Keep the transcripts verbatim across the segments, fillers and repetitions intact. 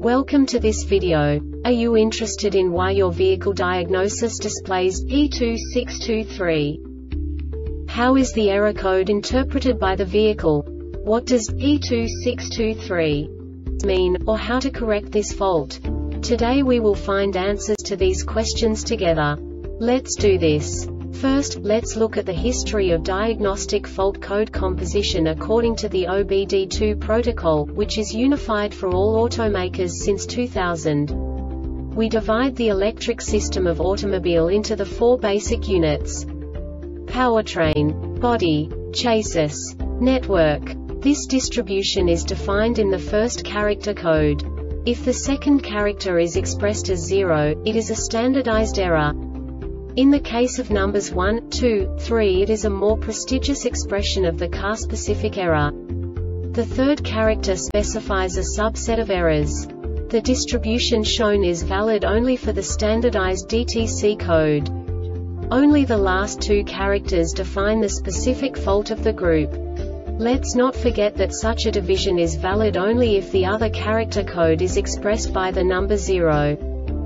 Welcome to this video. Are you interested in why your vehicle diagnosis displays P two six two three? How is the error code interpreted by the vehicle? What does P two six two three mean, or how to correct this fault? Today we will find answers to these questions together. Let's do this. First, let's look at the history of diagnostic fault code composition according to the O B D two protocol, which is unified for all automakers since two thousand. We divide the electric system of automobile into the four basic units: powertrain, body, chassis, network. This distribution is defined in the first character code. If the second character is expressed as zero, it is a standardized error. In the case of numbers one, two, three, it is a more prestigious expression of the car-specific error. The third character specifies a subset of errors. The distribution shown is valid only for the standardized D T C code. Only the last two characters define the specific fault of the group. Let's not forget that such a division is valid only if the other character code is expressed by the number zero.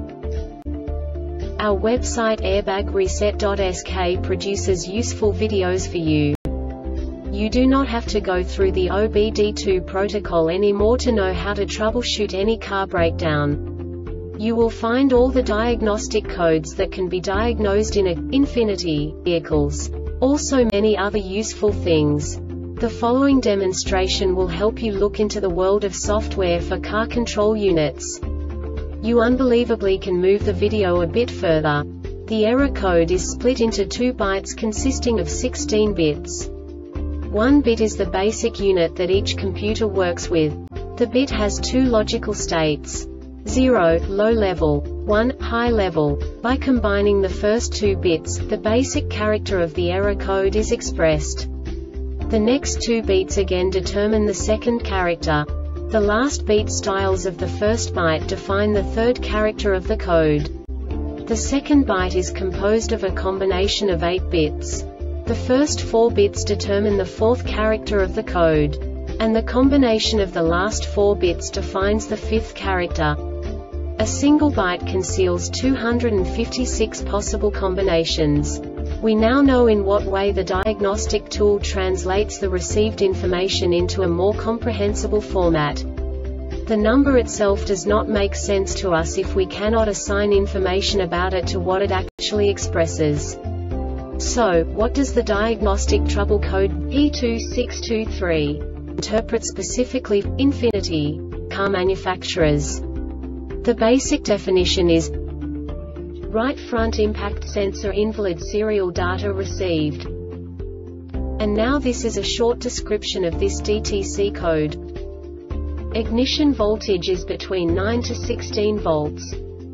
Our website airbag reset dot S K produces useful videos for you. You do not have to go through the O B D two protocol anymore to know how to troubleshoot any car breakdown. You will find all the diagnostic codes that can be diagnosed in a Infiniti vehicles. Also many other useful things. The following demonstration will help you look into the world of software for car control units. You unbelievably can move the video a bit further. The error code is split into two bytes consisting of sixteen bits. One bit is the basic unit that each computer works with. The bit has two logical states: zero, low level, one, high level. By combining the first two bits, the basic character of the error code is expressed. The next two bits again determine the second character. The last beat styles of the first byte define the third character of the code. The second byte is composed of a combination of eight bits. The first four bits determine the fourth character of the code. And the combination of the last four bits defines the fifth character. A single byte conceals two hundred fifty-six possible combinations. We now know in what way the diagnostic tool translates the received information into a more comprehensible format. The number itself does not make sense to us if we cannot assign information about it to what it actually expresses. So, what does the diagnostic trouble code P two six two three interpret specifically for Infiniti car manufacturers? The basic definition is: right front impact sensor invalid serial data received. And now this is a short description of this D T C code. Ignition voltage is between nine to sixteen volts.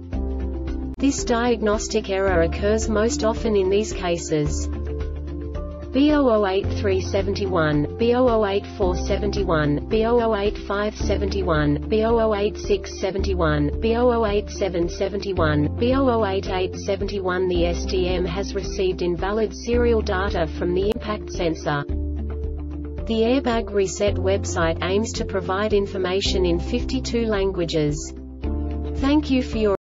This diagnostic error occurs most often in these cases: B zero zero eight three seven one, B zero zero eight four seven one, B zero zero eight five seven one, B zero zero eight six seven one, B zero zero eight seven seven one, B zero zero eight eight seven one. The S D M has received invalid serial data from the impact sensor. The Airbag Reset website aims to provide information in fifty-two languages. Thank you for your